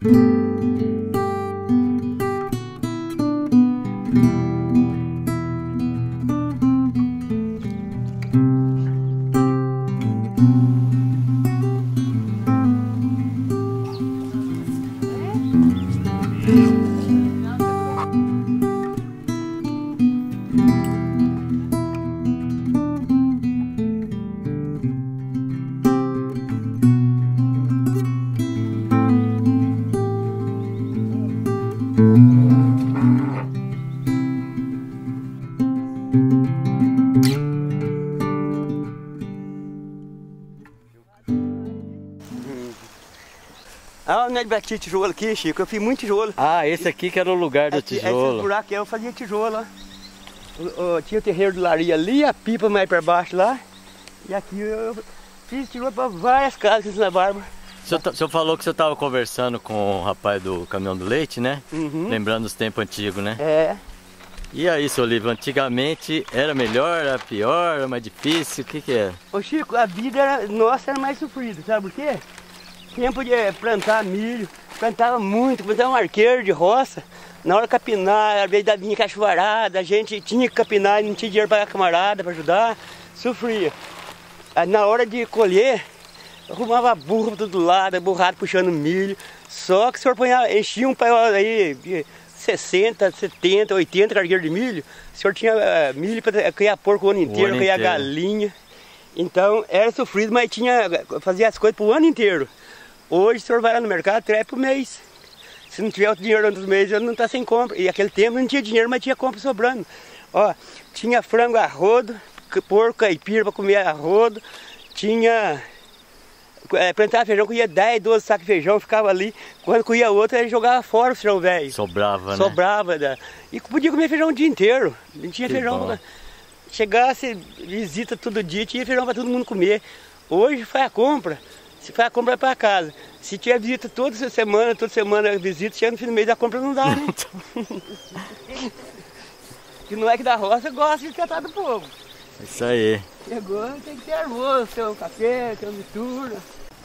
Ah, onde bati tijolo aqui, Chico, eu fiz muito tijolo. Ah, esse aqui que era o lugar do aqui, tijolo. Esse buraco eu fazia tijolo, ó. Tinha o terreiro do Laria ali, a pipa mais para baixo lá. E aqui eu fiz tijolo para várias casas na Barba. O senhor falou que você estava conversando com o rapaz do caminhão do leite, né? Uhum. Lembrando os tempos antigos, né? É. E aí, seu Livro, antigamente era melhor, era pior, era mais difícil, o que que era? Ô Chico, a vida nossa era mais sofrida, sabe por quê? Tempo de plantar milho, plantava muito, plantava um arqueiro de roça. Na hora de capinar, às vezes vinha cachoeirada, a gente tinha que capinar e não tinha dinheiro para a camarada, para ajudar, sofria. Aí, na hora de colher, arrumava burro para todo lado, burrado puxando milho. Só que o senhor enchia um paiol aí de 60, 70, 80 cargueiros de milho. O senhor tinha milho para criar porco o ano inteiro, criar galinha. Então era sofrido, mas fazia as coisas para o ano inteiro. Hoje o senhor vai lá no mercado, traz por mês. Se não tiver outro dinheiro durante os meses, não está sem compra. E aquele tempo não tinha dinheiro, mas tinha compra sobrando. Ó, tinha frango a rodo, porco caipira para comer a rodo. Tinha... plantava feijão, colhia 10, 12 sacos de feijão, ficava ali. Quando colhia outro, ele jogava fora o feijão velho. Sobrava, né? Sobrava. E podia comer feijão o dia inteiro. Não tinha que feijão. Bom. Chegasse, visita todo dia, tinha feijão para todo mundo comer. Hoje faz a compra. Se faz a compra para casa. Se tiver visita toda semana visita, chega no fim do mês da compra não dá, né? Que não é que da roça gosta de tratar do povo. Isso aí. Chegou, tem que ter almoço, ter um café, ter uma mistura.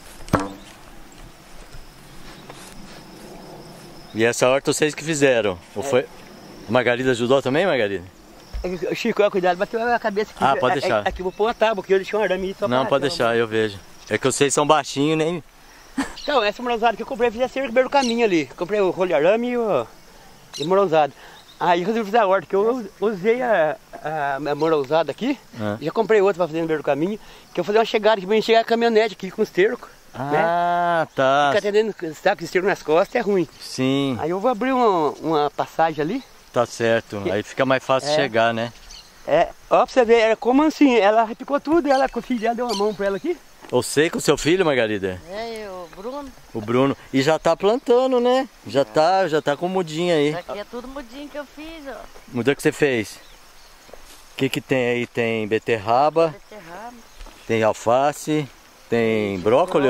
E essa horta vocês que fizeram? Ou foi... A Margarida ajudou também, Margarida? Chico, cuidado, bateu a cabeça aqui. Ah, pode deixar. Aqui vou pôr uma tábua, porque eu deixei um arame só não, pode deixar, eu vejo. É que vocês são baixinhos, nem... Então, essa morãozada que eu comprei, fiz a cerca do caminho ali. Comprei o rolo de arame e morãozada. Aí eu resolvi fazer a horta, que eu usei a morãozada aqui. Já comprei outra para fazer no meio do caminho. Que eu vou fazer uma chegada, que vou encher a caminhonete aqui com esterco. Ah, né? Tá. Ficar atendendo saco de esterco nas costas é ruim. Sim. Aí eu vou abrir uma passagem ali. Tá certo, aí fica mais fácil chegar, né? Ó, pra você ver, era como assim, ela repicou tudo, ela com o filho dela deu uma mão pra ela aqui. Você com o seu filho, Margarida? O Bruno. O Bruno. E já tá plantando, né? Já tá com mudinha aí. Isso aqui é tudo mudinho que eu fiz, ó. Muda que você fez. O que que tem aí? Tem beterraba. Tem alface. Tem brócolis?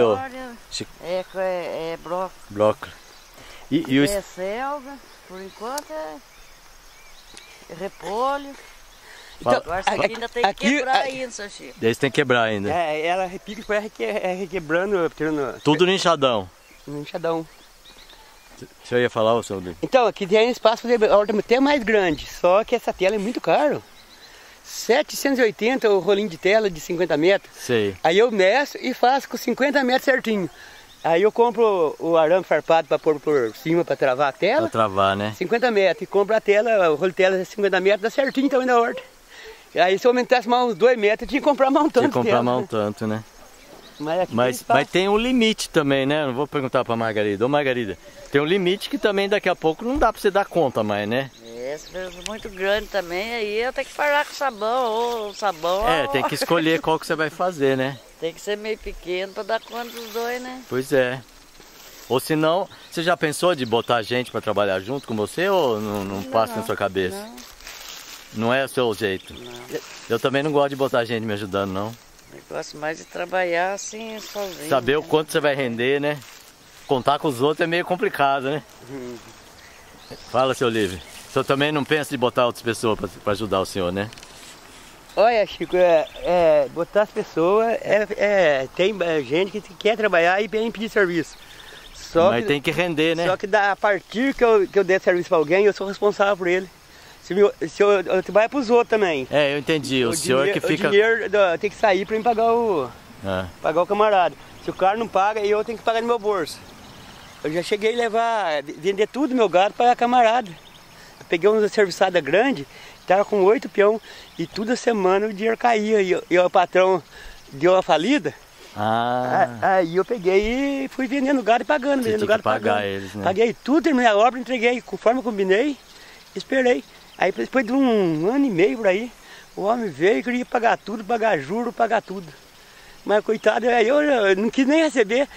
É brócolis. Brócolis. E é selga, por enquanto é repolho. Então, agora isso aqui ainda tem que quebrar ainda, seu Chico. Daí você tem que quebrar ainda. Ela repica, depois requebrando, tirando... Tudo no enxadão. No enxadão. O senhor ia falar, o senhor? Então, aqui tem espaço para fazer a horta até mais grande, só que essa tela é muito caro. 780 o rolinho de tela de 50 metros. Sei. Aí eu meço e faço com 50 metros certinho. Aí eu compro o arame farpado para pôr por cima para travar a tela. Para travar, né? 50 metros. E compro a tela, o rolo de tela de 50 metros, dá certinho também na horta. Aí se eu aumentasse mais uns 2 metros, eu tinha que comprar mais um tanto. Tinha que comprar mais um tanto, né? Mas tem um limite também, né? Não vou perguntar para Margarida. Ô Margarida, tem um limite que também daqui a pouco não dá para você dar conta mais, né? Se for muito grande também, aí eu tenho que parar com sabão, ou sabão... Tem que escolher qual que você vai fazer, né? Tem que ser meio pequeno para dar conta dos dois, né? Pois é. Ou senão, você já pensou de botar gente para trabalhar junto com você ou não passa na sua cabeça? Não é o seu jeito? Não. Eu também não gosto de botar gente me ajudando, não. Eu gosto mais de trabalhar assim, sozinho. Saber o quanto você vai render, né? Contar com os outros é meio complicado, né? Fala, seu Livre. O senhor também não pensa de botar outras pessoas para ajudar o senhor, né? Olha, Chico, botar as pessoas, tem gente que quer trabalhar e vem pedir serviço. Mas tem que render, né? Só que a partir que eu der serviço para alguém, eu sou responsável por ele. Se eu trabalho para os outros também. É, eu entendi. O senhor que fica... O dinheiro tem que sair para mim pagar o camarada. Se o cara não paga, eu tenho que pagar no meu bolso. Eu já cheguei a vender tudo meu gado para a camarada. Eu peguei uma serviçada grande, estava com 8 peão e toda semana o dinheiro caía. E o patrão deu uma falida. Aí eu peguei e fui vendendo gado e pagando. Você tinha que pagar eles, né? Paguei tudo, terminei a obra, entreguei conforme eu combinei, esperei. Aí depois de um ano e meio por aí, o homem veio e queria pagar tudo, pagar juro, pagar tudo. Mas coitado, eu não quis nem receber,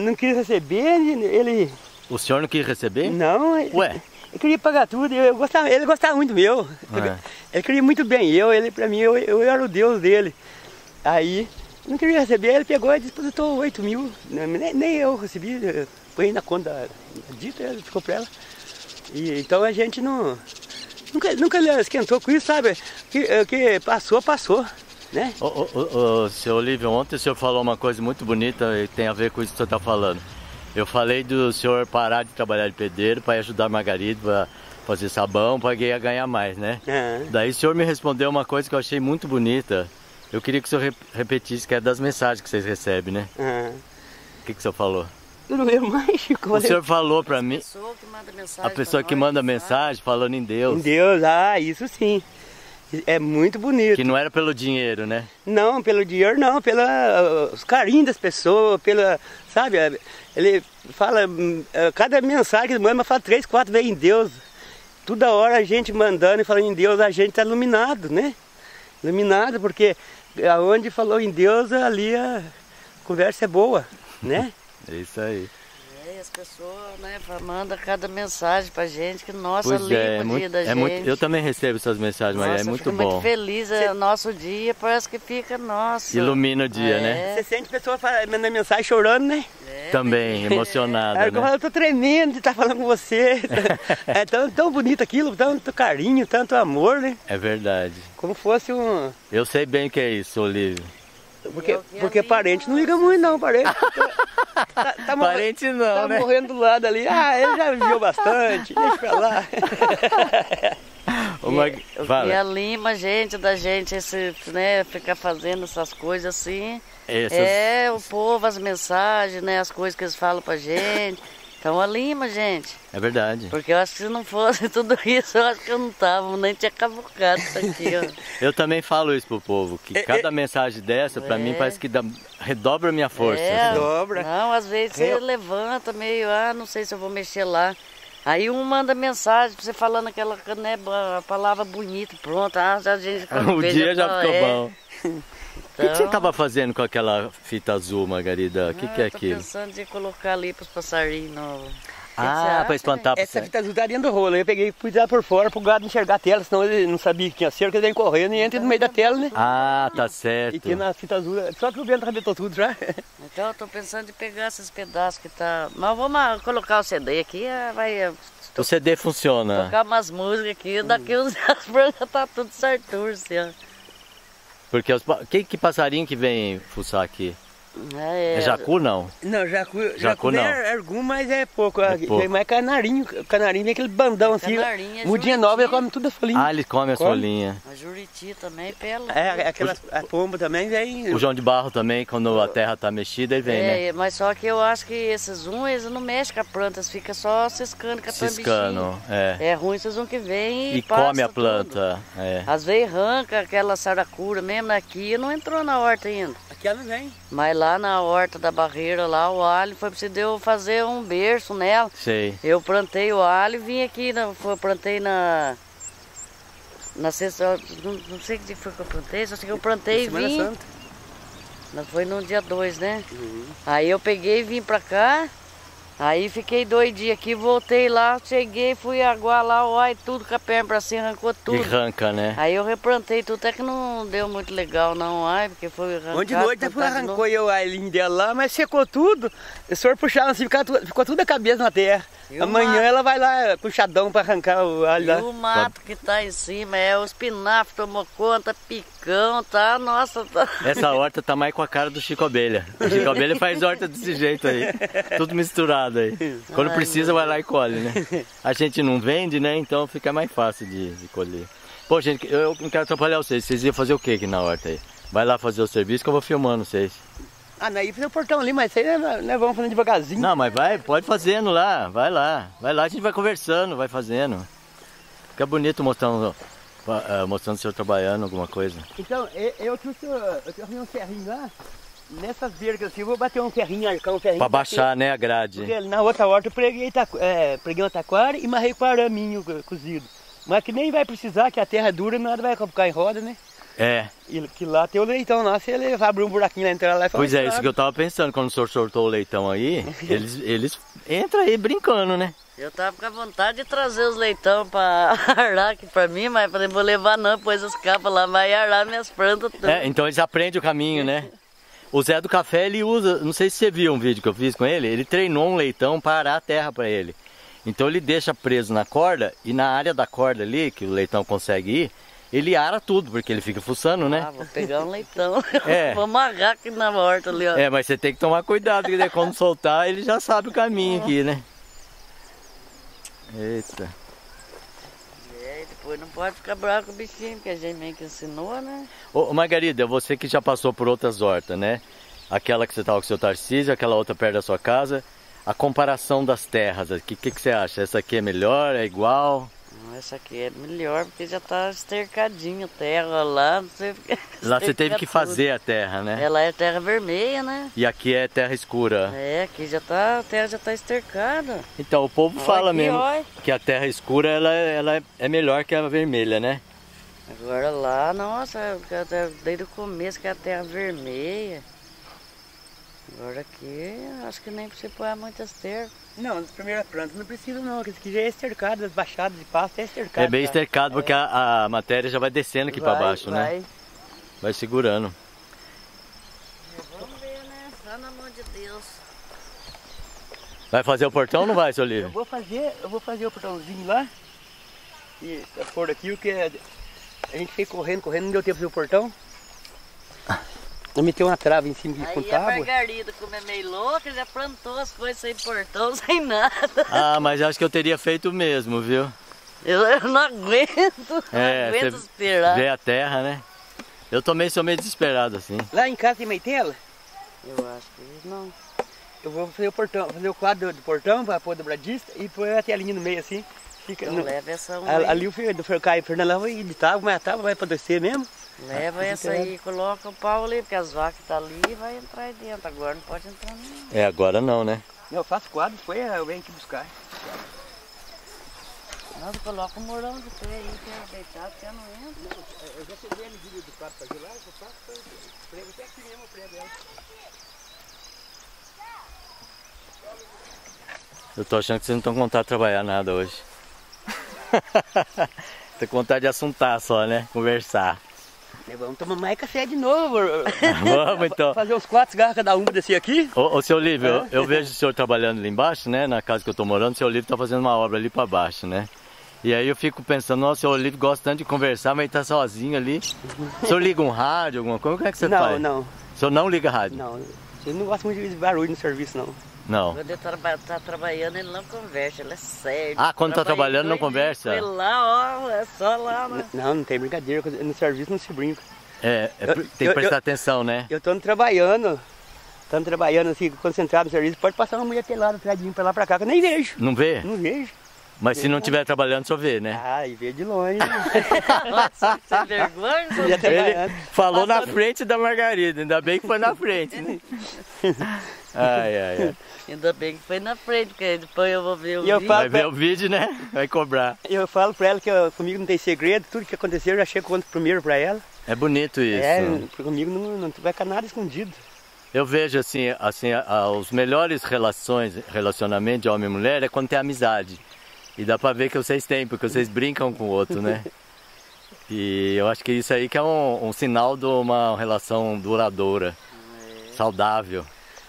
ele... O senhor não quis receber? Não, Ué? Ele queria pagar tudo, ele gostava muito meu. Ele queria muito bem ele pra mim, eu era o Deus dele. Aí, não queria receber, ele pegou e depositou 8 mil, nem eu recebi, põe na conta da dita, ele ficou pra ela. Então a gente nunca esquentou com isso, sabe? Que passou, né? Seu Olívio, ontem o senhor falou uma coisa muito bonita e tem a ver com isso que o senhor está falando. Eu falei do senhor parar de trabalhar de pedreiro para ajudar a Margarida a fazer sabão, para ganhar mais, né? Daí o senhor me respondeu uma coisa que eu achei muito bonita. Eu queria que o senhor repetisse, que é das mensagens que vocês recebem, né? O que o senhor falou? Eu não lembro mais, Chico. O senhor falou para mim... A pessoa que manda mensagem falando em Deus. Em Deus, isso sim. É muito bonito. Que não era pelo dinheiro, né? Não, pelo dinheiro não, pelos carinhos das pessoas, sabe? Ele fala, cada mensagem que ele manda, fala 3, 4 vezes em Deus. Toda hora a gente mandando e falando em Deus, a gente está iluminado, né? Iluminado, porque aonde falou em Deus, ali a conversa é boa, né? É isso aí. As pessoas, né, mandam cada mensagem pra gente, que nossa, limpa o dia da gente. Eu também recebo essas mensagens, mas é muito bom. Muito feliz, nosso dia parece que fica, nossa. Ilumina o dia, né? Você sente pessoa mandando mensagem chorando, né? Também, emocionada, né? Eu tô tremendo de estar falando com você. É tão bonito aquilo, tanto carinho, tanto amor, né? É verdade. Como fosse um... Eu sei bem o que é isso, Olívio. Porque parente não liga muito não, parente. Parente não, né? Tá morrendo do lado ali. Ele já viveu bastante, deixa pra lá. Fala. E a lima, gente, da gente, né, ficar fazendo essas coisas assim. O povo, as mensagens, né, as coisas que eles falam pra gente. Então a lima, gente. É verdade. Porque eu acho que se não fosse tudo isso, eu acho que eu não tava, nem tinha cavucado isso aqui, ó. Eu também falo isso pro povo, que cada mensagem dessa, pra mim, parece que redobra a minha força. Dobra. Não, às vezes você levanta meio, não sei se eu vou mexer lá. Aí um manda mensagem pra você falando aquela, né, a palavra bonita, pronto, já a gente... O dia já ficou bom. Então... O que você estava fazendo com aquela fita azul, Margarida? O que é aquilo? Tô pensando em colocar ali para os passarinhos novos. Para espantar. Essa fita azul tá dentro do rolo. Eu peguei e pus ela por fora pro gado enxergar a tela, senão ele não sabia que tinha cerca, ele vem correndo e entra no meio da tela, né? Tá certo. E que na fita azul, só que o vento arrebentou tudo já. Então eu tô pensando em pegar esses pedaços que tá... Mas vamos colocar o CD aqui, vai... O CD funciona. Tocar umas músicas aqui, daqui uns dias já tá tudo certo, assim, ó. Porque que passarinho que vem fuçar aqui? É jacu, não? Não, jacu não. É algum, mas é pouco. Vem mais canarinho. Canarinho vem aquele bandão assim. Mudinha nova, ele come tudo a folhinha. Ele come a folhinha. A juriti também, pela. A pomba também vem. O João de Barro também, quando a terra tá mexida, ele vem, né? Mas só que eu acho que esses eles não mexem com a planta, eles ficam só ciscando, catando bichinho. É ruim esses que vem e come a planta. Às vezes arranca aquela saracura mesmo, aqui não entrou na horta ainda. Aqui ela não vem. Mas lá na horta da barreira, lá o alho, foi preciso eu fazer um berço nela. Sei. Eu plantei o alho e vim aqui, plantei na sexta, não sei que dia foi que eu plantei, só sei que eu plantei e vim. Semana Santa. Foi no dia 2, né? Aí eu peguei e vim pra cá. Aí fiquei 2 dias aqui, voltei lá, cheguei, fui aguar lá, olha, tudo com a perna pra cima, arrancou tudo. E arranca, né? Aí eu replantei tudo, até que não deu muito legal não, porque foi arrancado. Ontem de noite arrancou eu a linha dela lá, mas secou tudo. O senhor puxava assim, ficou tudo a cabeça na terra. Amanhã ela vai lá puxadão para arrancar o alho lá. E o mato que tá em cima, o espinafre tomou conta, picão, tá? Nossa, tá... Essa horta tá mais com a cara do Chico Abelha. O Chico Abelha faz horta desse jeito aí, tudo misturado aí. Quando precisa vai lá e colhe, né? A gente não vende, né? Então fica mais fácil de colher. Pô, gente, eu não quero atrapalhar vocês. Vocês iam fazer o que aqui na horta aí? Vai lá fazer o serviço que eu vou filmando vocês. Ah, não, ia fazer o portão ali, mas isso aí nós vamos fazendo devagarzinho. Não, mas vai, pode fazendo lá, vai lá. Vai lá, a gente vai conversando, vai fazendo. Fica bonito mostrando o senhor trabalhando alguma coisa. Então, eu arrumei um ferrinho lá, nessas vergas assim, eu vou bater um ferrinho, arcar um ferrinho. Pra baixar, né, a grade. Porque na outra horta eu preguei um taquara e marrei com araminho cozido. Mas que nem vai precisar, que a terra é dura, nada vai ficar em roda, né? É. E que lá tem o leitão lá, se ele vai abrir um buraquinho lá, entrar lá e falar. Pois é, isso que eu tava pensando, quando o senhor sortou o leitão aí, eles entram aí brincando, né? Eu tava com a vontade de trazer os leitão pra arlar aqui pra mim, mas falei, vou levar não, pois os capas lá vai arlar minhas plantas tudo. É, então eles aprendem o caminho, né? O Zé do Café, ele usa, não sei se você viu um vídeo que eu fiz com ele treinou um leitão para arar a terra para ele. Então ele deixa preso na corda e na área da corda ali, que o leitão consegue ir, ele ara tudo, porque ele fica fuçando, né? Ah, vou pegar um leitão, É. vou amarrar aqui na horta ali, ó. É, mas você tem que tomar cuidado, porque quando soltar, ele já sabe o caminho aqui, né? Eita. E depois não pode ficar bravo com o bichinho, porque a gente meio que ensinou, né? Ô Margarida, você que já passou por outras hortas, né? Aquela que você estava com o seu Tarcísio, aquela outra perto da sua casa. A comparação das terras, o que você acha? Essa aqui é melhor, é igual? Essa aqui é melhor, porque já tá estercadinho a terra lá, não sei porque... Lá você teve que fazer a terra, né? Ela é terra vermelha, né? E aqui é terra escura. É, aqui já tá, a terra já tá estercada. Então, o povo fala aqui, mesmo olha. que a terra escura ela é melhor que a vermelha, né? Agora lá, nossa, desde o começo que é a terra vermelha. Agora aqui, acho que nem precisa pôr muitas terras. Não, nas primeiras plantas não precisa não, que isso aqui já é estercado, as baixadas de pasto é estercado. É bem estercado, porque a matéria já vai descendo aqui para baixo, né? Vai segurando. Vamos ver, né? Só na mão de Deus. Vai fazer o portão ou não vai, seu Lívio? Eu vou fazer o portãozinho lá. E por aqui o que a gente foi correndo, não deu tempo de fazer o portão. Eu meti uma trava em cima com Aí tábua. a Margarida, como é meio louca, já plantou as coisas sem portão, sem nada. Ah, mas acho que eu teria feito mesmo, viu? Eu não aguento, não aguento você esperar. vê a terra, né? Eu também sou meio desesperado assim. Lá em casa tem meitela? Eu acho que não. Eu vou fazer o portão, fazer o quadro do portão para pôr dobradista e pôr a telinha no meio assim. Fica, Então leva essa ali o Fernando lá vai editar, mas a tábua vai para descer mesmo. Leva essa aí, coloca o pau ali, porque as vacas estão ali e vai entrar aí dentro. Agora não pode entrar não. É, agora não, né? Eu faço quadro, eu venho aqui buscar. Nossa, coloca um morão de pé aí, que é deitado, que não entra. Eu já peguei a medida do quadro para lá, eu faço prego até aqui mesmo, prego ela. Eu tô achando que vocês não estão com vontade de trabalhar nada hoje. Tô com vontade de assuntar só, né? Conversar. Vamos tomar mais café de novo. Vamos então. Fazer uns 4 garrafas cada uma desse aqui. Ô seu Lívio, eu vejo o senhor trabalhando ali embaixo, né? Na casa que eu tô morando, o seu Lívio tá fazendo uma obra ali pra baixo, né? E aí eu fico pensando, nossa, o seu Lívio gosta tanto de conversar, mas ele tá sozinho ali. O senhor liga um rádio, alguma coisa? Como é que você faz? Não. O senhor não liga rádio? Não, eu não gosto muito de barulho no serviço, não. Não. Quando ele tá trabalhando, ele não conversa, ele é sério. Ah, quando tá trabalhando não conversa? Foi lá, ó, é só lá, né? Não tem brincadeira, no serviço não se brinca. Tem que prestar atenção, né? Eu tô trabalhando assim, concentrado no serviço, pode passar uma mulher pelada atrás de mim, pra lá pra cá, que eu nem vejo. Não vê? Não vejo. Mas se não estiver trabalhando, só vê, né? Ah, e vê de longe. Sem vergonha, Ele falou na frente da Margarida, ainda bem que foi na frente, né? Ai. Ainda bem que foi na frente, porque depois eu vou ver o vídeo. Vai ver o vídeo, né? Vai cobrar. Eu falo pra ela que comigo não tem segredo, tudo que aconteceu eu já chego conto primeiro pra ela. É bonito isso. Comigo não vai ficar nada escondido. Eu vejo assim os melhores relacionamentos de homem e mulher é quando tem amizade. E dá pra ver que vocês têm, porque vocês brincam com o outro, né? E eu acho que isso aí que é um sinal de uma relação duradoura, saudável.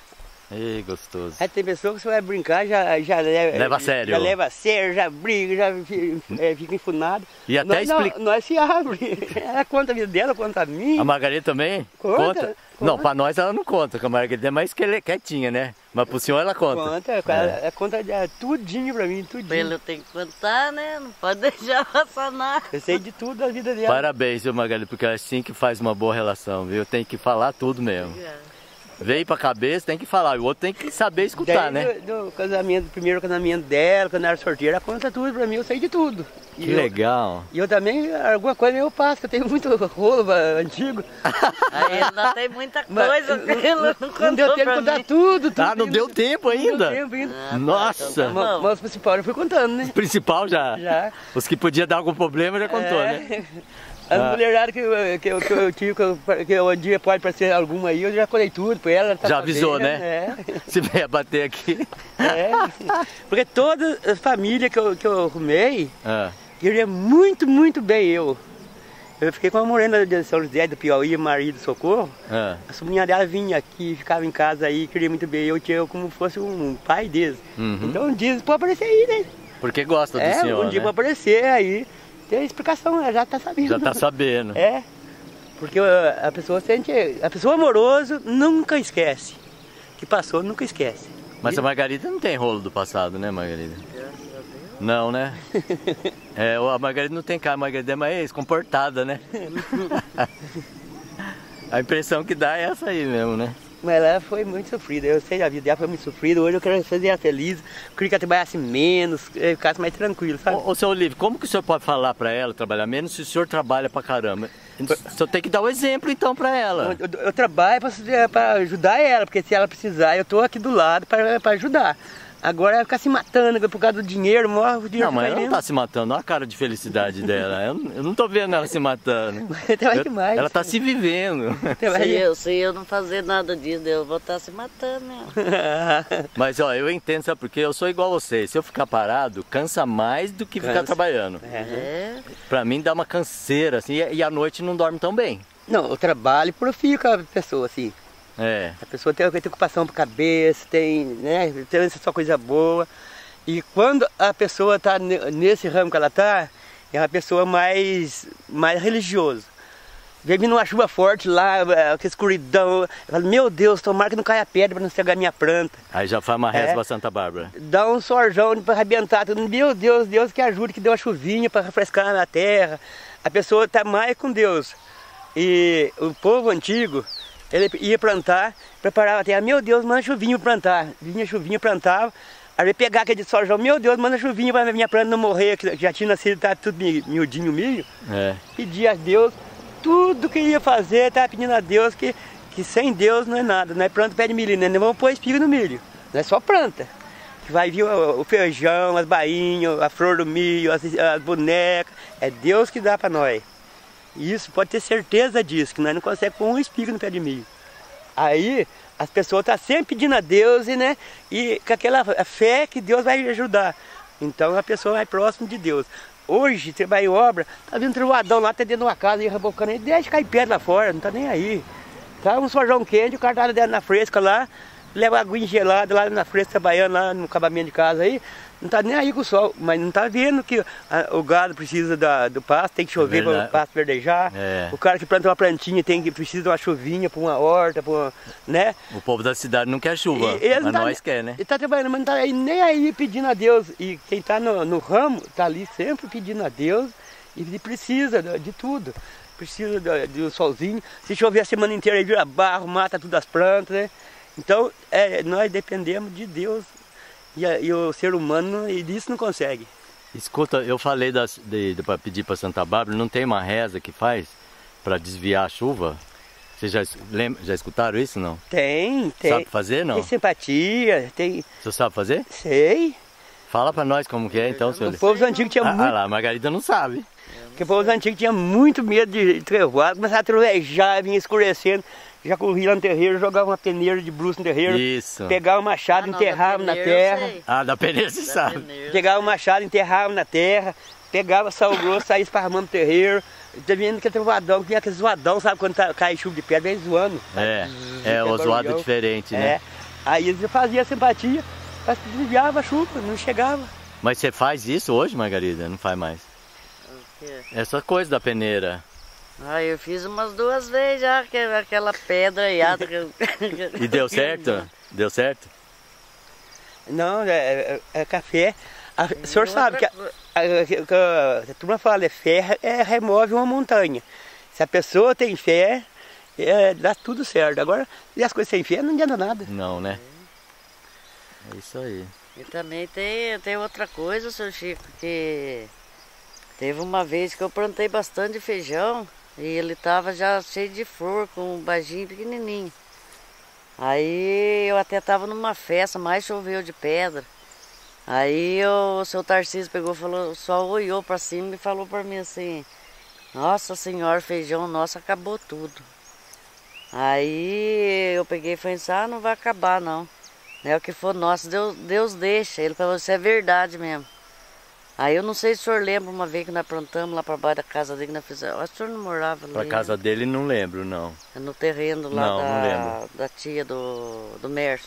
Ei, gostoso. Aí tem pessoa que você vai brincar, já Leva a sério. Já leva a sério, já briga, já fica enfunado. E até explica. Nós se abre. Ela conta a vida dela, conta a minha. A Margarida também? Conta. Não, pra nós ela não conta, porque a Margarida é mais quietinha, né? Mas pro senhor ela conta. Ela conta tudinho pra mim, tudinho. Ele tem que contar, né? Não pode deixar passar nada. Eu sei de tudo da vida dela. Parabéns, viu, Margarida, porque é assim que faz uma boa relação, viu? Tem que falar tudo mesmo. Veio pra cabeça, tem que falar, o outro tem que saber escutar, né? Do casamento, do primeiro casamento dela, quando era sorteira, ela conta tudo pra mim, eu sei de tudo. Que legal. E eu também, alguma coisa eu passo, que eu tenho muito rolo antigo. Aí ainda tem muita coisa que ele não contou. Não deu tempo de contar tudo. Ah, não deu tempo ainda? Não deu tempo ainda. Nossa. Mas os principais eu fui contando, né? O principal já? Já. Os que podia dar algum problema já contou, né? As mulheradas que eu tive, que um dia pode aparecer alguma aí, eu já colei tudo pra ela. Tá já avisou, sabendo, né? Se vier bater aqui. Porque toda a família que eu arrumei, queria muito, muito bem eu. Eu fiquei com uma morena de São José, do Piauí, marido do Socorro. A sobrinha dela vinha aqui, ficava em casa aí, queria muito bem eu, tinha como fosse um pai deles. Então um dia pode aparecer aí, né? Porque gosta do senhor, um dia né? pode aparecer aí. Tem a explicação, ela já tá sabendo. Já tá sabendo. Porque a pessoa sente. A pessoa amorosa nunca esquece. Que passou, nunca esquece. Mas a Margarida não tem rolo do passado, né, Margarida? Não, né? A Margarida não tem cara, a Margarida é mais comportada, né? A impressão que dá é essa aí mesmo, né? Mas ela foi muito sofrida, eu sei, a vida dela foi muito sofrida, hoje eu quero fazer ela feliz, eu queria que ela trabalhasse menos, ficasse mais tranquilo, sabe? Ô, seu Olívio, como que o senhor pode falar pra ela trabalhar menos se o senhor trabalha pra caramba? O senhor tem que dar o exemplo então pra ela. Eu trabalho pra ajudar ela, porque se ela precisar, eu tô aqui do lado pra ajudar. Agora ela fica se matando por causa do dinheiro, morre o dinheiro. Não, mas ela não tá se matando, olha a cara de felicidade dela. Eu não tô vendo ela se matando. Demais. Ela tá se vivendo. Se eu não fazer nada disso, eu vou estar se matando mesmo. Mas ó, eu entendo, sabe por quê? Eu sou igual a você. Se eu ficar parado, cansa mais do que ficar trabalhando. Pra mim dá uma canseira, assim, e à noite não dorme tão bem. Não, o trabalho purifica a pessoa, assim. A pessoa tem ocupação para cabeça, tem só coisa boa. E quando a pessoa está nesse ramo que ela está, é uma pessoa mais religiosa. Vem vindo uma chuva forte lá, que escuridão. Eu falo, meu Deus, tomara que não caia pedra para não estragar minha planta. Aí já faz uma reza para Santa Bárbara. Dá um sorjão para arrebentar tudo. Meu Deus, Deus que ajude, que dê uma chuvinha para refrescar na terra. A pessoa está mais com Deus. E o povo antigo, ele ia plantar, preparava a terra, meu Deus, manda chuvinha para plantar. Vinha chuvinha, plantava, aí ia pegar aquele sorjão, meu Deus, manda chuvinha para minha planta não morrer, que já tinha nascido, estava tudo miudinho, milho. Pedia a Deus, tudo que ia fazer, estava pedindo a Deus que sem Deus não é nada, não é planta pé de milho, né? Não vamos pôr espiga no milho, não é só planta. Vai vir o feijão, as bainhas, a flor do milho, as bonecas, é Deus que dá para nós. Isso, pode ter certeza disso, que nós não conseguimos pôr um espigo no pé de milho. Aí, as pessoas estão sempre pedindo a Deus, e com aquela fé que Deus vai ajudar. Então, a pessoa vai próximo de Deus. Hoje, você vai em obra, tá vindo um trovoadão lá, tá dentro de uma casa, e rebocando aí, deixa cair pedra lá fora, não tá nem aí. Tá um sorjão quente, o cara tá dentro na fresca lá, leva aguinha gelada lá na fresca, trabalhando lá no acabamento de casa aí, não tá nem aí com o sol, mas não tá vendo que o gado precisa do pasto, tem que chover para o pasto verdejar. O cara que planta uma plantinha precisa de uma chuvinha para uma horta, né? O povo da cidade não quer chuva, mas nós quer, né? Ele tá trabalhando, mas não tá nem aí pedindo a Deus. E quem tá no ramo, tá ali sempre pedindo a Deus e precisa de tudo. Precisa do solzinho. Se chover a semana inteira, aí vira barro, mata tudo as plantas, né? Então, nós dependemos de Deus. E o ser humano, e disso não consegue. Escuta, eu falei para pedir para Santa Bárbara, não tem uma reza que faz para desviar a chuva? Vocês já escutaram isso, não? Tem. Sabe fazer, não? Tem simpatia, tem... Você sabe fazer? Sei. Fala para nós como que é, então, senhor. O povo antigo tinha muito... Ah lá, a Margarida não sabe. Porque o povo antigo tinha muito medo de trevoada, começava a trovejar, vinha escurecendo. Já corria lá no terreiro, jogava uma peneira de bruxa no terreiro. Isso. Pegava o machado, enterrava na terra. Da peneira você sabe. Pegava o machado, enterrava na terra. Pegava sal grosso, saía esparramando no terreiro. Tá vendo que é trovadão, tinha aquele zoadão, sabe? Quando cai chuva de pedra, vem zoando. O zoado diferente, né? Aí eles faziam a simpatia, mas desviava a chuva, não chegava. Mas você faz isso hoje, Margarida? Não faz mais? O quê? Essa coisa da peneira. Ah, eu fiz umas 2 vezes já, aquela pedra aí. E deu certo? Deu certo? Não, é café. O senhor sabe que a turma fala, fé remove uma montanha. Se a pessoa tem fé, dá tudo certo. Agora, e as coisas sem fé não adianta nada. Não, né? É isso aí. E também tem outra coisa, seu Chico, que teve uma vez que eu plantei bastante feijão e ele tava já cheio de flor, com um baginho pequenininho. Aí eu até tava numa festa, mas choveu de pedra. Aí o seu Tarcísio pegou, falou, só olhou pra cima e falou pra mim assim: nossa senhora, feijão nosso acabou tudo. Aí eu peguei e falei assim, não vai acabar não. O que for nosso, Deus deixa. Ele falou, isso é verdade mesmo. Aí eu não sei se o senhor lembra uma vez que nós plantamos lá para baixo da casa dele, que nós fizemos. Acho que o senhor não morava ali. Pra casa dele não lembro, não. No terreno lá da tia do Mércio.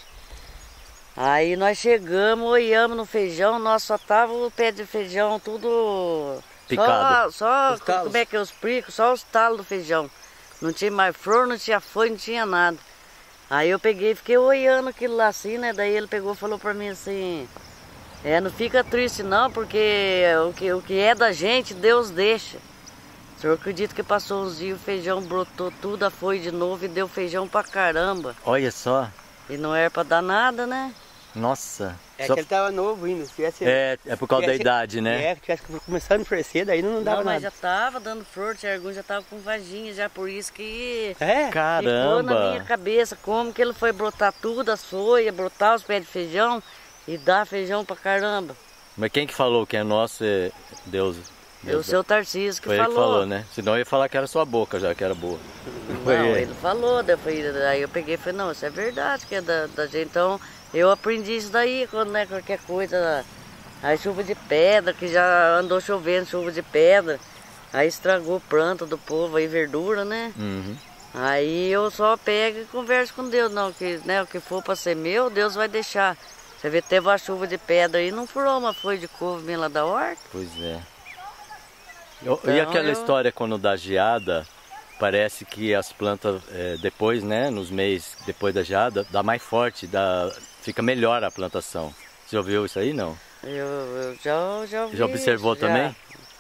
Aí nós chegamos, olhamos no feijão, nós só tava o pé de feijão tudo picado. Só como é que é os pricos, só os talos do feijão. Não tinha mais flor, não tinha folha, não tinha nada. Aí eu peguei e fiquei olhando aquilo lá assim, né? Daí ele pegou e falou pra mim assim, não fica triste não, porque o que é da gente, Deus deixa. O senhor acredita que passou uns dias, o feijão brotou tudo, a folha de novo e deu feijão pra caramba. Olha só. E não era pra dar nada, né? Nossa. Que ele tava novo ainda. É por causa da idade, né? Que tivesse começando a florescer, daí não dava nada. Mas já tava dando flor, tinha alguns já tava com vaginha, já por isso que Caramba. ficou na minha cabeça como que ele foi brotar tudo, as folhas, brotar os pés de feijão e dar feijão pra caramba. Mas quem que falou que é nosso é Deus? O seu Tarcísio que foi falou. Ele que falou, né? Senão eu ia falar que era sua boca já, que era boa. Não, ele falou, daí eu peguei e falei, não, isso é verdade, que é da gente. Então eu aprendi isso daí, quando qualquer coisa, aí chuva de pedra, que já andou chovendo, chuva de pedra, aí estragou planta do povo, aí verdura, né? Uhum. Aí eu só pego e converso com Deus, não, que o que for para ser meu, Deus vai deixar. Você vê, teve uma chuva de pedra aí, não furou uma folha de couve bem lá da horta? Pois é. Então, e aquela história quando dá geada, parece que as plantas depois, né, nos meses depois da geada, dá mais forte, fica melhor a plantação. Você já ouviu isso aí, não? Eu já ouvi. Já observou já. também?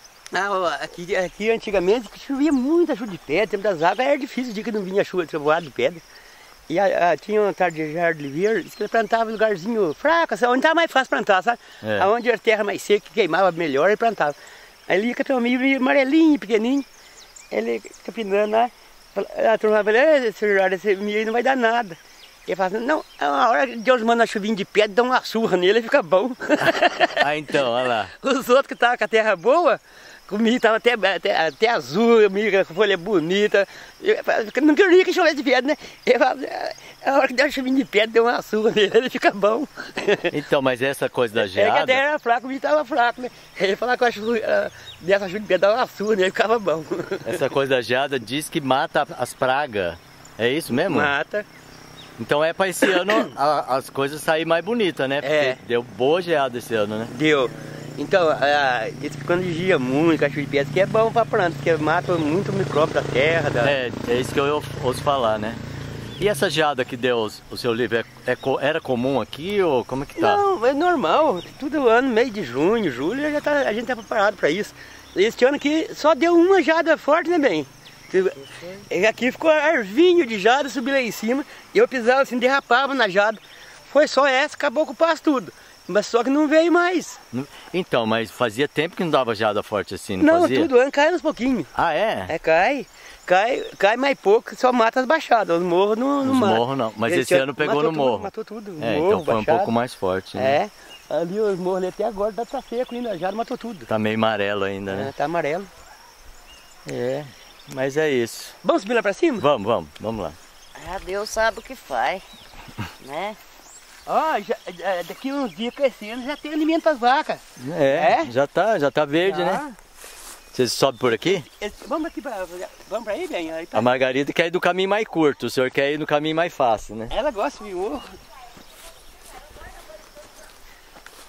Aqui antigamente chovia muita chuva de pedra, tempo das águas era difícil, o dia que não vinha chuva de pedra. E tinha um tardejar de Oliveira, disse que ele plantava em lugarzinho fraco, assim, onde estava mais fácil plantar, sabe? Onde a terra mais seca, queimava melhor, ele plantava. Aí ele ia capinando milho amarelinho, pequenininho, ele capinando lá, a turma falou, esse milho aí não vai dar nada. Ele falava assim, não, a hora que Deus manda uma chuvinha de pedra, dá uma surra nele, fica bom. Então, olha lá. Os outros que estavam com a terra boa, o milho estava até azul, o milho com a folha bonita. Eu não queria que chovesse de pedra, né? Ele falava, a hora que deu uma chuvinha de pedra, deu uma surra nele, ele fica bom. Então, mas essa coisa da geada... que a terra era fraca, o milho estava fraco, né? Ele falava que dessa chuva de pedra, dava uma surra nele, ficava bom. Essa coisa da geada diz que mata as pragas. É isso mesmo? Mata. Então é para esse ano as coisas saírem mais bonitas, né? Porque deu boa geada esse ano, né? Deu. Então, diz que quando vigia muito a chuva de pedra, que é bom para planta, porque mata muito micróbio da terra. É isso que eu ouço falar, né? E essa geada que deu o seu livro, era comum aqui ou como é que tá? Não, é normal. Todo ano, mês de junho, julho, a gente tá preparado para isso. Este ano aqui só deu uma geada forte, né, bem? Aqui ficou arvinho de jada, subi lá em cima, e eu pisava assim, derrapava na jada. Foi só essa, acabou com o pasto tudo. Mas só que não veio mais. Então, mas fazia tempo que não dava geada forte assim, não fazia? Não, todo ano cai uns pouquinhos. Ah, é? Cai mais pouco, só mata as baixadas, os morros não mata. Os morros não, mas esse ano pegou no morro. Matou tudo, então foi um pouco mais forte, né? Ali os morros ali até agora tá seco ainda, a jada matou tudo. Tá meio amarelo ainda, né? Tá amarelo. Mas é isso. Vamos subir lá pra cima? Vamos lá. Deus sabe o que faz, né? Daqui uns dias crescendo já tem alimento para as vacas. Já tá verde, né? Vocês sobem por aqui? Vamos para aí, bem. A Margarida quer ir do caminho mais curto, o senhor quer ir no caminho mais fácil, né? Ela gosta de morro.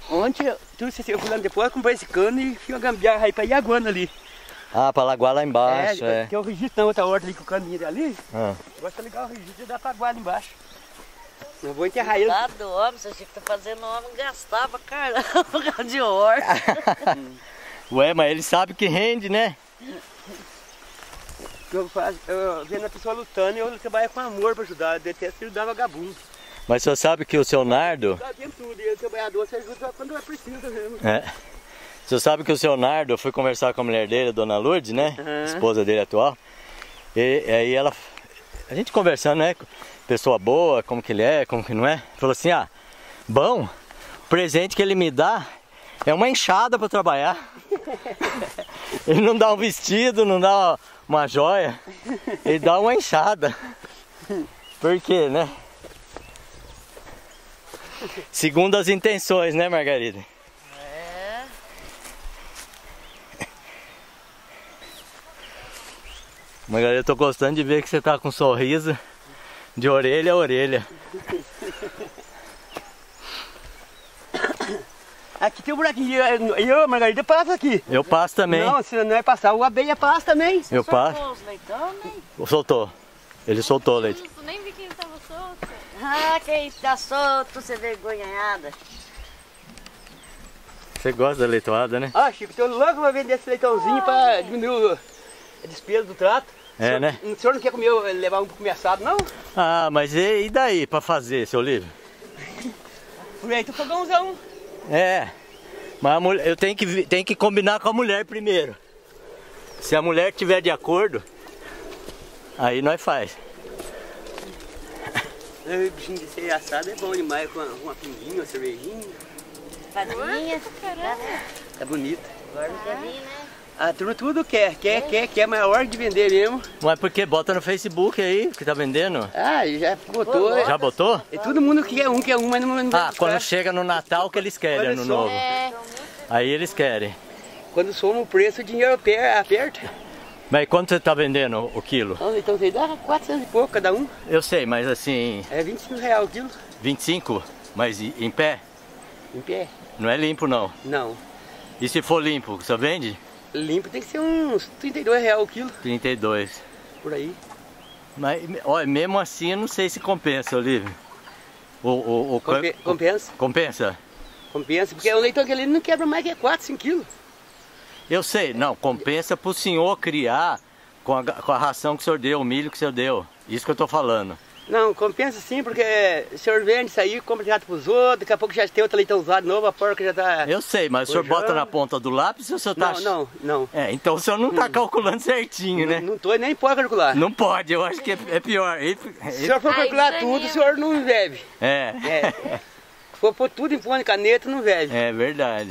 Ontem, eu fui lá depois, comprei esse cano e fui uma gambiarra aí pra Iaguana ali. Ah, pra lagoar lá embaixo, Tem o registro na outra horta ali, com o caninho ali. Ah. Agora tá legal o registro e dá pra aguar ali embaixo. Eu vou enterrar ele. Tá do homem, você tinha que tá fazendo homem, gastava caramba de horta. Ué, mas ele sabe que rende, né? Eu vendo a pessoa lutando e eu trabalho com amor pra ajudar. Eu detesto ajudar vagabundo. Mas você sabe que o seu Nardo... Dá tempo tudo, e o trabalhador você ajuda quando é preciso mesmo. É. Você sabe que o seu Nardo, eu fui conversar com a mulher dele, a dona Lourdes, né? Esposa dele atual. E aí ela... A gente conversando, né? Pessoa boa, como que ele é, como que não é. Falou assim, bom, o presente que ele me dá é uma enxada para trabalhar. Ele não dá um vestido, não dá uma joia. Ele dá uma enxada. Por quê, né? Segundo as intenções, né, Margarida? É. Margarida, eu tô gostando de ver que você tá com um sorriso de orelha a orelha. Aqui tem um buraquinho, eu, Margarida, passa aqui. Eu passo também. Não, você não vai passar, o abelha passa também. Eu passo. Soltou os leitão, né? Soltou. Ele soltou o leite. Eu nem vi que ele tava solto. Ah, quem tá solto, você vergonhada. Você gosta da leitoada, né? Ah, Chico, tô louco pra vender esse leitãozinho pra diminuir a despesa do trato. É, né? O senhor não quer comer, levar um pra comer assado, não? Ah, mas e daí pra fazer, seu livro? Aproveita o fogãozão. É, mas a mulher, eu tenho que combinar com a mulher primeiro. Se a mulher estiver de acordo, aí nós faz. O bichinho de ser assado é bom demais, com uma pinguinha, uma cervejinha. Padrinha. Tá bonito. Agora não quer vir, né? A turma tudo quer, mas a hora de vender mesmo. Mas por que? Bota no Facebook aí, que tá vendendo. Ah, já botou. Já botou? E todo mundo quer um, mas não Ah, quando chega no Natal que eles querem, ano novo. É. Aí eles querem. Quando soma o preço, o dinheiro aperta. Mas quanto você tá vendendo o quilo? Então você dá 400 e pouco cada um. Eu sei, mas assim, É R$25 o quilo. 25? Mas em pé? Em pé? Não é limpo não. Não. E se for limpo, você vende? Limpo tem que ser uns R$32 o quilo, 32. por aí. Mas, olha, mesmo assim eu não sei se compensa, Olívio. Compensa? Compensa? Compensa, porque o leitão aquele não quebra mais que 4, 5 quilos. Eu sei, não, compensa pro senhor criar com a ração que o senhor deu, o milho que o senhor deu. Isso que eu tô falando. Não, compensa sim, porque o senhor vende isso aí, compra direto pros outros, daqui a pouco já tem outro leitão usado novo, a porca já tá... Eu sei, mas o senhor bota na ponta do lápis ou o senhor tá... Não. É, então o senhor não tá calculando certinho, né? Não tô, nem pode calcular. Não pode, eu acho que é pior. Se o senhor for calcular tudo, o senhor não vive. É. Se for pôr tudo em pão de caneta, não vive. É verdade.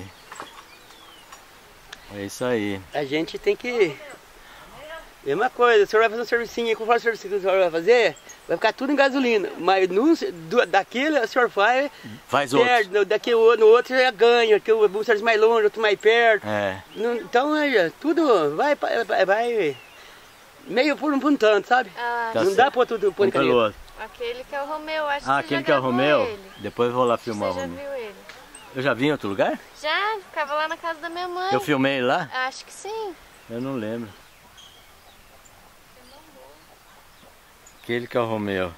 É isso aí. A gente tem que... Mesma coisa, o senhor vai fazer um servicinho aí, conforme o serviço que o senhor vai fazer, vai ficar tudo em gasolina. Mas daquele o senhor faz outro. No outro já ganha, que o serviço mais longe, outro mais perto. É. Então, tudo vai meio por um tanto, sabe? Ah, Tá não dá pra tudo pôr em pelo caneta. outro. aquele que é o Romeu, acho que Ah, você aquele já que é o gravou Romeu? ele. Depois eu vou lá filmar o Você já Romeu. viu ele? Eu já vi em outro lugar? Já, ficava lá na casa da minha mãe. Eu filmei lá? Acho que sim. Eu não lembro. Aquele que é o Romeu.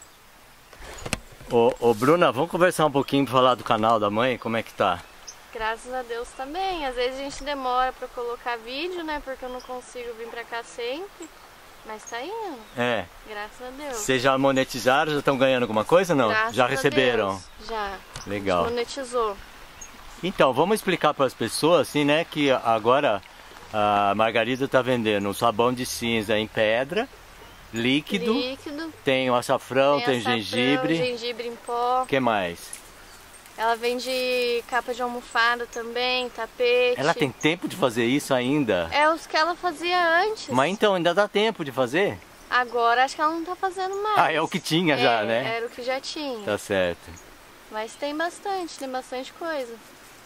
Ô Bruna, vamos conversar um pouquinho pra falar do canal da mãe, como é que tá? Graças a Deus também. Às vezes a gente demora pra colocar vídeo, né? Porque eu não consigo vir pra cá sempre. Mas tá indo. É. Graças a Deus. Vocês já monetizaram? Já estão ganhando alguma coisa ou não? Graças Já a receberam? Deus. Já. Legal. Monetizou. Então, vamos explicar para as pessoas assim, né, que agora a Margarida está vendendo um sabão de cinza em pedra, líquido, tem o açafrão, tem gengibre. Gengibre em pó. O que mais? Ela vende capa de almofada também, tapete. Ela tem tempo de fazer isso ainda? É os que ela fazia antes. Mas então, ainda dá tempo de fazer? Agora acho que ela não tá fazendo mais. Ah, é o que tinha já, né? Era o que já tinha. Tá certo. Mas tem bastante coisa.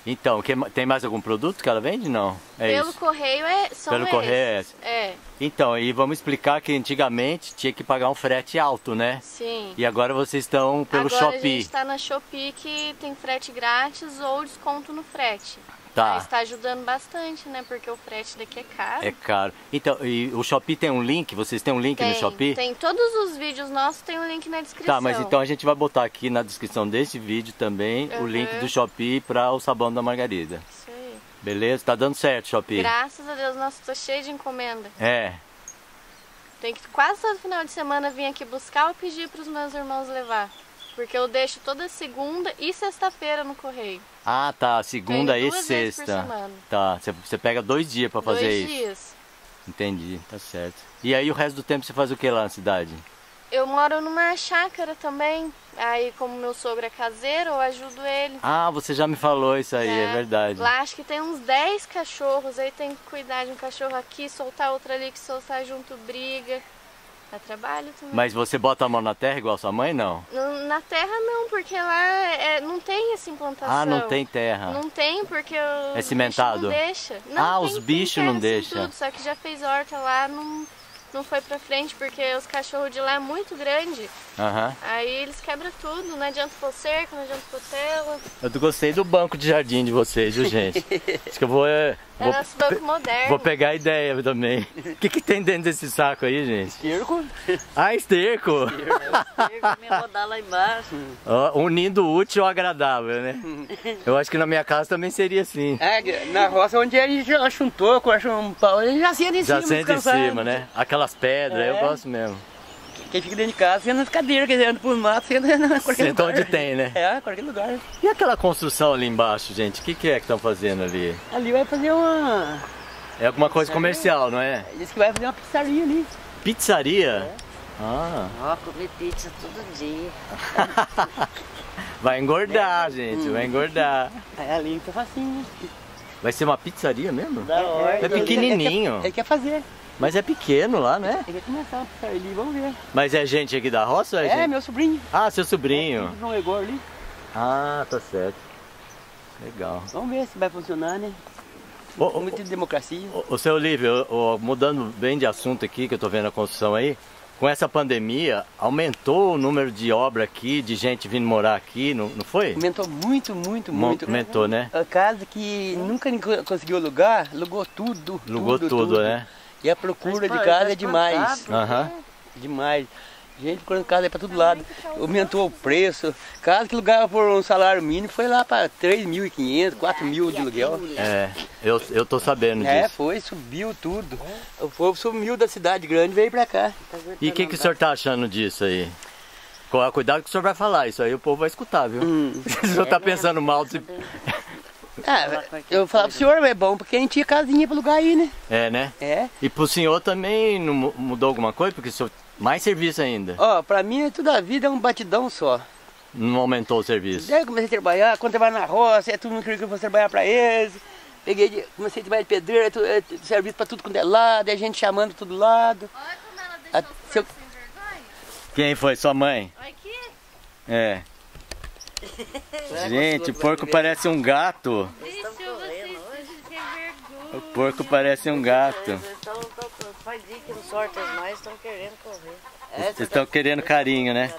Então, tem mais algum produto que ela vende? Não? Pelo correio são Pelo correio é esse. É. Então, e vamos explicar que antigamente tinha que pagar um frete alto, né? Sim. E agora vocês estão pelo Shopee. Shopee. Agora a gente está na Shopee que tem frete grátis ou desconto no frete. Tá. Mas está ajudando bastante, né? Porque o frete daqui é caro. É caro. Então, e o Shopee tem um link? Vocês têm um link no Shopee? Tem. Todos os vídeos nossos tem um link na descrição. Tá, mas então a gente vai botar aqui na descrição desse vídeo também o link do Shopee para o sabão da Margarida. Isso aí. Beleza? Tá dando certo, Shopee? Graças a Deus, nossa, tô cheio de encomenda. É. Tem que quase todo final de semana vir aqui buscar ou pedir para os meus irmãos levar. Porque eu deixo toda segunda e sexta-feira no correio. Ah, tá. Segunda e duas vezes por sexta. semana. Tá. Você pega 2 dias para fazer isso. 2 dias. Entendi, tá certo. E aí o resto do tempo você faz o que lá na cidade? Eu moro numa chácara também. Aí, como meu sogro é caseiro, eu ajudo ele. Ah, você já me falou isso aí, é verdade. Lá acho que tem uns 10 cachorros. Aí tem que cuidar de um cachorro aqui, soltar outro ali, que soltar junto briga. Dá trabalho também. Mas você bota a mão na terra igual sua mãe, não? Na terra não, porque lá não tem essa implantação. Ah, não tem terra. Não tem, porque É cimentado? Bicho não deixa. Não, os bichos não deixam. Só que já fez horta lá, não foi pra frente, porque os cachorros de lá é muito grande. Aí eles quebram tudo, não adianta pôr cerco, não adianta pôr tela. Eu gostei do banco de jardim de vocês, viu, gente? Acho que eu vou... nosso banco moderno. Vou pegar a ideia também. O que tem dentro desse saco aí, gente? Esterco. Ah, esterco! Esterco, minha rodar lá embaixo. Unindo o útil ao agradável, né? Eu acho que na minha casa também seria assim. É, na roça onde a gente acha um toco, acha um pau, a gente já senta em cima. Já senta em cima, né? Aquelas pedras, eu gosto mesmo. Quem fica dentro de casa, senta nas cadeiras, quem anda por mato, senta em qualquer Senta lugar. onde tem, né? É, qualquer lugar. E aquela construção ali embaixo, gente? O que é que estão fazendo ali? Ali vai fazer uma... É alguma coisa comercial, não é? Diz que vai fazer uma pizzaria ali. Pizzaria? Ah. Ó, comer pizza todo dia. Vai engordar, gente, vai engordar. É ali tá facinho. Vai ser uma pizzaria mesmo? É pequenininho. Ele quer fazer. Mas é pequeno lá, né? Ele quer começar uma pizzaria ali, vamos ver. Mas é gente aqui da roça? Ou é gente? Meu sobrinho. Ah, seu sobrinho. João Egor ali. Ah, tá certo. Legal. Vamos ver se vai funcionar, né? Muita democracia. Ô, seu Olívio, mudando bem de assunto aqui, que eu tô vendo a construção aí, com essa pandemia, aumentou o número de obra aqui, de gente vindo morar aqui, não foi? Aumentou muito. Aumentou, né? A casa que nunca conseguiu alugar, alugou tudo. Alugou tudo, né? E a procura de casa é demais. Demais. Gente procurando casa aí pra todo lado. Aumentou o preço. Casa que alugava por um salário mínimo foi lá pra 3.500, 4.000 de aluguel. É, eu tô sabendo disso. Subiu tudo. O povo sumiu da cidade grande e veio pra cá. E o que o senhor tá achando disso aí? Cuidado que o senhor vai falar, isso aí o povo vai escutar, viu? Se o senhor tá pensando mal... eu falava pro senhor, é bom, porque a gente tinha casinha pra alugar aí, né? É, né? É. E pro senhor também não mudou alguma coisa? Porque o senhor mais serviço ainda. Pra mim toda a vida é um batidão só. Não aumentou o serviço? Daí eu comecei a trabalhar, quando eu trabalhava na roça, todo mundo queria que eu fosse trabalhar pra eles. Comecei a trabalhar de pedreiro, serviço pra tudo quanto é lado, a gente chamando todo lado. Olha como ela deixou o porco sem vergonha. Quem foi? Sua mãe? Olha aqui. É. Gente, o porco parece um gato. Deixa vocês sem vergonha. O porco parece um gato. Faz dia que não sorte as mais, estão querendo correr. Vocês estão querendo carinho, né?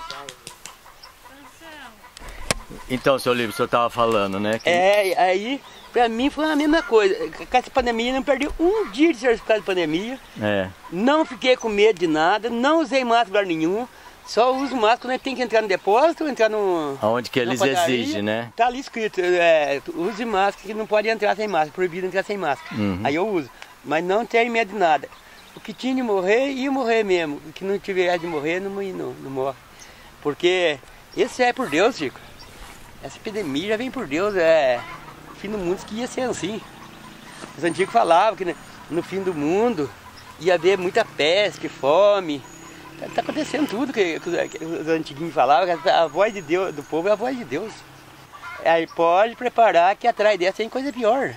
Então, seu Olívio, o senhor estava falando, né? Aí pra mim foi a mesma coisa. Com essa pandemia eu não perdi um dia de certificado de pandemia. Não fiquei com medo de nada, não usei máscara nenhum. Só uso máscara quando a gente tem que entrar no depósito, entrar no... Aonde que eles exigem, né? Tá ali escrito, use máscara, que não pode entrar sem máscara, proibido entrar sem máscara. Aí eu uso, mas não tenho medo de nada. O que tinha de morrer, ia morrer mesmo. O que não tiver de morrer, não morre. Porque isso é por Deus, Chico. Essa epidemia já vem por Deus, o fim do mundo que ia ser assim. Os antigos falavam que no fim do mundo ia haver muita peste, fome. Está acontecendo tudo que os antiguinhos falavam, que a voz de Deus, do povo é a voz de Deus. Aí pode preparar que atrás dessa tem coisa pior.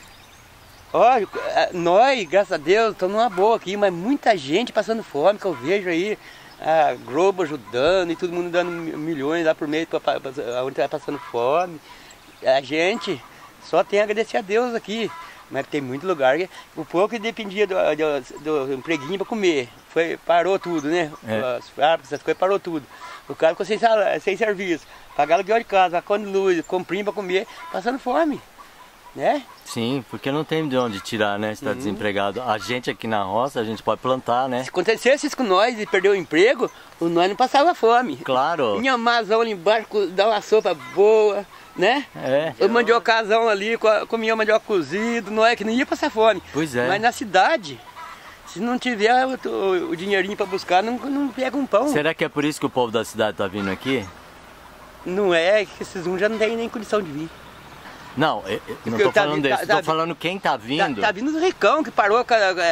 Nós, graças a Deus, estamos numa boa aqui, mas muita gente passando fome, que eu vejo aí, a Globo ajudando e todo mundo dando milhões lá por mês, onde está passando fome. A gente Só tem a agradecer a Deus aqui. Mas tem muito lugar que o pouco que dependia do empreguinho para comer. Parou tudo, né? As fábricas, essas coisas, parou tudo. O cara ficou sem serviço. Pagar aluguel de casa, conta de luz, comprinho para comer, passando fome. Né? Sim, porque não tem de onde tirar, né? Se está desempregado. A gente aqui na roça, a gente pode plantar, né? Se acontecesse isso com nós e perder o emprego, nós não passava fome. Claro. Tinha mazão ali embaixo, dá uma sopa boa, né? O mandiocazão ali, comia mandioca cozido, não é que não ia passar fome. Pois é. Mas na cidade, se não tiver o dinheirinho para buscar, não pega um pão. Será que é por isso que o povo da cidade está vindo aqui? Não é, que esses já não tem nem condição de vir. Não, eu não estou falando desse, estou falando quem está vindo. Tá vindo do ricão, que parou,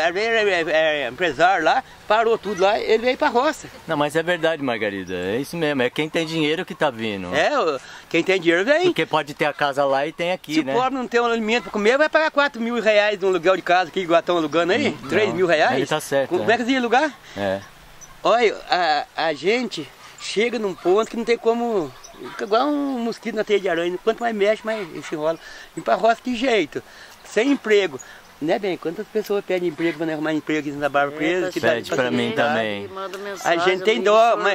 empresário lá, parou tudo lá, ele veio para a roça. Não, mas é verdade, Margarida, é isso mesmo, é quem tem dinheiro que está vindo. Quem tem dinheiro vem. Porque pode ter a casa lá e tem aqui, né? Se o pobre não tem um alimento para comer, vai pagar 4 mil reais no aluguel de casa que igual estão alugando aí, 3 mil reais. Ele tá certo. Como é que eles iam alugar? Olha, a gente chega num ponto que não tem como... Fica igual um mosquito na teia de aranha. Quanto mais mexe, mais se enrola. E para a roça, que jeito? Sem emprego. Né, bem? Quantas pessoas pedem emprego para arrumar emprego aqui na Barra Presa? Pede para mim também. A gente tem dó, mas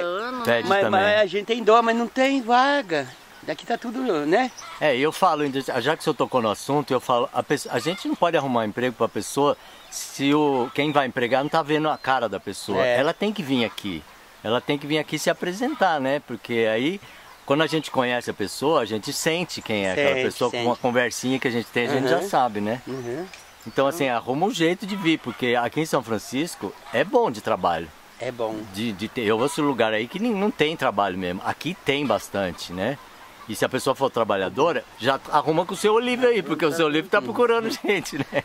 a gente tem dó, mas não tem vaga. Daqui tá tudo, né? Eu falo, já que o senhor tocou no assunto, eu falo, a gente não pode arrumar emprego para a pessoa se quem vai empregar não tá vendo a cara da pessoa. Ela tem que vir aqui. Ela tem que vir aqui se apresentar, né? Porque aí... Quando a gente conhece a pessoa, a gente sente quem é aquela pessoa, com uma conversinha que a gente tem, a gente já sabe, né? Então, assim, arruma um jeito de vir, porque aqui em São Francisco é bom de trabalho. É bom. Eu vou ser um lugar aí que não tem trabalho mesmo. Aqui tem bastante, né? E se a pessoa for trabalhadora, já arruma com o seu Olívio aí, porque o seu Olívio tá procurando gente, né?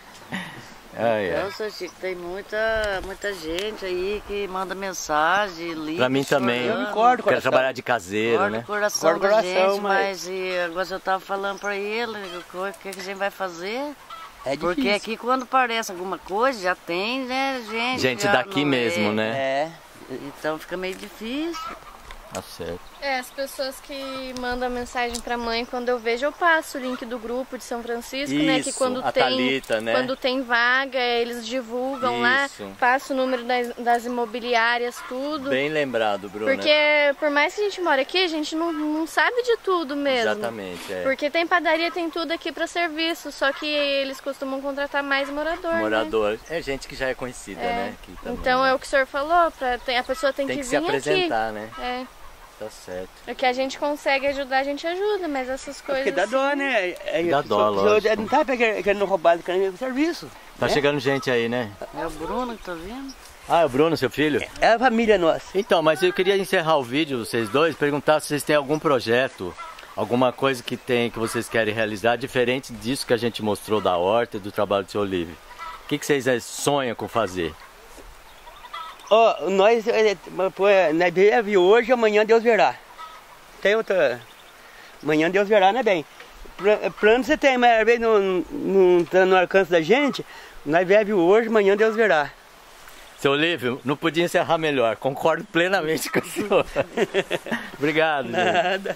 Nossa, Chico, tem muita gente aí que manda mensagem, liga. Pra mim também. Eu concordo, quero trabalhar de caseiro, né? Coração da gente, mas agora eu tava falando pra ele o que a gente vai fazer. É difícil. Porque aqui quando aparece alguma coisa, já tem, né, gente? Gente daqui mesmo, né? Então fica meio difícil. Tá certo. As pessoas que mandam mensagem pra mãe, quando eu vejo, eu passo o link do grupo de São Francisco, isso, né? Que quando tem, Thalita, né? Quando tem vaga, eles divulgam lá, passa o número das imobiliárias, tudo. Bem lembrado, Bruna. Porque por mais que a gente mora aqui, a gente não sabe de tudo mesmo. Exatamente, Porque tem padaria, tem tudo aqui pra serviço, só que eles costumam contratar mais morador. Né? É gente que já é conhecida, né? Aqui também, então é o que o senhor falou, a pessoa tem que vir se apresentar, aqui. Né? Tá certo. O que a gente consegue ajudar, a gente ajuda, mas essas coisas... Porque dá dó, né? Dá dó, lógico. Não tá querendo roubar do serviço. Tá chegando gente aí, né? É o Bruno que tá vindo. É o Bruno, seu filho? É a família nossa. Então, mas eu queria encerrar o vídeo, vocês dois, perguntar se vocês têm algum projeto, alguma coisa que vocês querem realizar, diferente disso que a gente mostrou da horta e do trabalho do seu Olívio. O que vocês sonham com fazer? Nós deve hoje, amanhã Deus verá. Tem outra... Amanhã Deus verá, né, bem? Plano você tem, mas às vezes não tá no alcance da gente. Nós deve hoje, amanhã Deus verá. Seu Olívio, não podia encerrar melhor. Concordo plenamente com o senhor. Obrigado, gente. Nada.